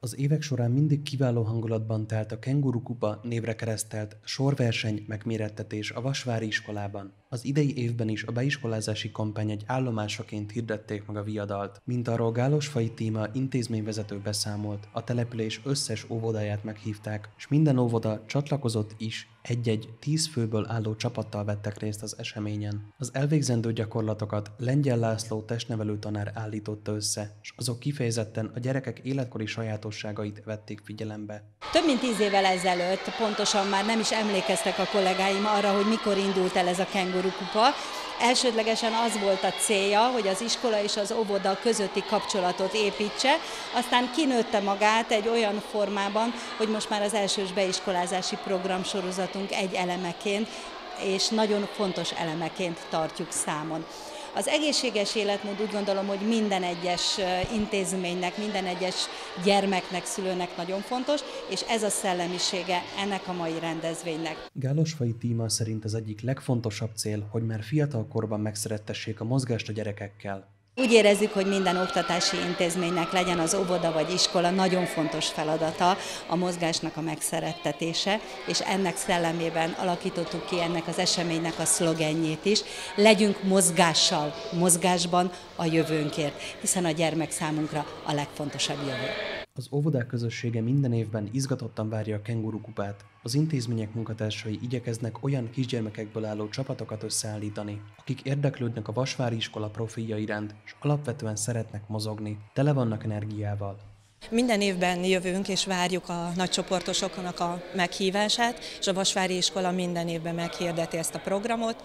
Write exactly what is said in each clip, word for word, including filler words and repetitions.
Az évek során mindig kiváló hangulatban telt a Kenguru Kupa névre keresztelt sorverseny megmérettetés a Vasvári iskolában. Az idei évben is a beiskolázási kampány egy állomásaként hirdették meg a viadalt. Mint arról Gálosfai Tíma intézményvezető beszámolt, a település összes óvodáját meghívták, és minden óvoda csatlakozott is, egy-egy tíz főből álló csapattal vettek részt az eseményen. Az elvégzendő gyakorlatokat Lengyel László testnevelő tanár állította össze, és azok kifejezetten a gyerekek életkori sajátosságait vették figyelembe. Több mint tíz évvel ezelőtt, pontosan már nem is emlékeztek a kollégáim arra, hogy mikor indult el ez a Kenguru Kupa. Elsődlegesen az volt a célja, hogy az iskola és az óvoda közötti kapcsolatot építse, aztán kinőtte magát egy olyan formában, hogy most már az elsős beiskolázási programsorozatunk egy elemeként, és nagyon fontos elemeként tartjuk számon. Az egészséges életmód úgy gondolom, hogy minden egyes intézménynek, minden egyes gyermeknek, szülőnek nagyon fontos, és ez a szellemisége ennek a mai rendezvénynek. Gálosfai Tíma szerint az egyik legfontosabb cél, hogy már fiatal korban megszerettessék a mozgást a gyerekekkel. Úgy érezzük, hogy minden oktatási intézménynek, legyen az óvoda vagy iskola, nagyon fontos feladata a mozgásnak a megszerettetése, és ennek szellemében alakítottuk ki ennek az eseménynek a szlogenjét is. Legyünk mozgással, mozgásban a jövőnkért, hiszen a gyermek számunkra a legfontosabb jövő. Az óvodák közössége minden évben izgatottan várja a Kenguru Kupát. Az intézmények munkatársai igyekeznek olyan kisgyermekekből álló csapatokat összeállítani, akik érdeklődnek a Vasvári iskola profilja iránt, és alapvetően szeretnek mozogni, tele vannak energiával. Minden évben jövünk és várjuk a nagycsoportosoknak a meghívását, és a Vasvári iskola minden évben meghirdeti ezt a programot.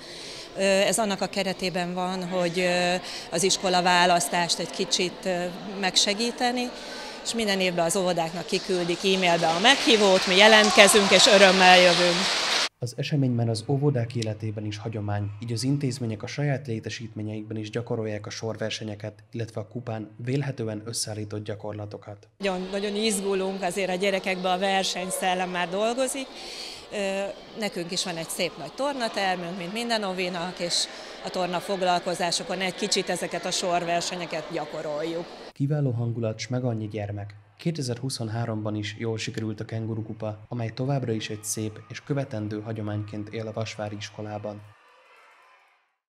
Ez annak a keretében van, hogy az iskola választást egy kicsit megsegíteni, és minden évben az óvodáknak kiküldik e-mailbe a meghívót, mi jelentkezünk és örömmel jövünk. Az esemény már az óvodák életében is hagyomány, így az intézmények a saját létesítményeikben is gyakorolják a sorversenyeket, illetve a kupán vélhetően összeállított gyakorlatokat. Nagyon, nagyon izgulunk, azért a gyerekekben a versenyszellem már dolgozik. Nekünk is van egy szép nagy tornatermünk, mint minden óvinak, és a torna foglalkozásokon egy kicsit ezeket a sorversenyeket gyakoroljuk. Kiváló hangulat, s meg annyi gyermek. kétezer-huszonháromban is jól sikerült a Kenguru Kupa, amely továbbra is egy szép és követendő hagyományként él a Vasvári iskolában.